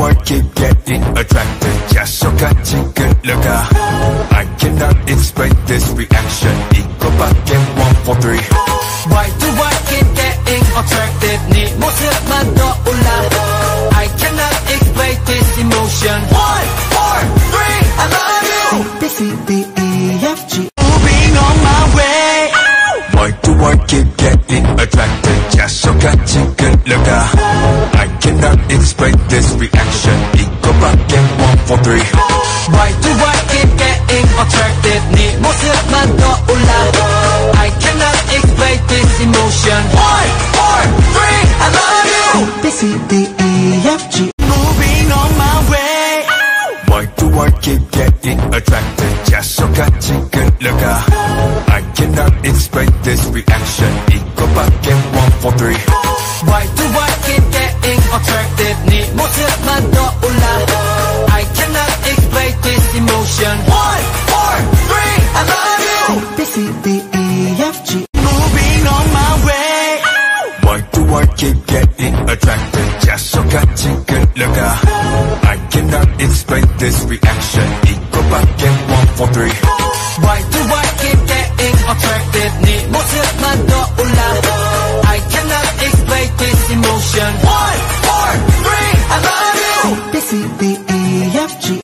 toward, keep getting attracted. 야속같이 끌려가. I cannot explain this reaction. 이거밖에 1, 4, 3. Why do I keep getting attracted? 네 모습만 떠올라. I cannot explain this emotion. 1, 4, 3, I love you. A, B, C, D, E, F, G. Moving on my way. Why do I keep getting attracted? 야속같이 끌려가. I cannot explain this reaction. 이거밖에 1, 4, 3. Why do I keep getting attracted? 네 모습만 떠올라. I cannot explain this emotion. 1, 4, 3, I love you. A, B, C, D, E, F, G. Moving on my way. Why do I keep getting attracted? 야속같이 끌려가. I cannot explain this reaction. 이거밖에 1, 4, 3. Why do I keep getting attracted? 네 모습만 떠올라. I cannot explain this emotion. 1, 4, 3, I love you. A, B, C, D, E, F, G. Moving on my way. Why do I keep getting attracted? 야속같이 끌려가. I cannot explain this reaction. 이거밖에 1, 4, 3. Why